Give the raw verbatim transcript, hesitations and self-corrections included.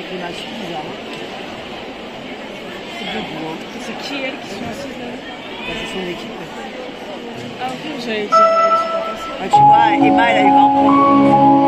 Les massifs, bizarre. C'est debout, hein. C'est qui elles qui sont assises là? Bah, c'est son équipe. Ah ok, j'allais dire, elles sont pas passées. Ah, tu vois, Emma, elle a eu vingt points.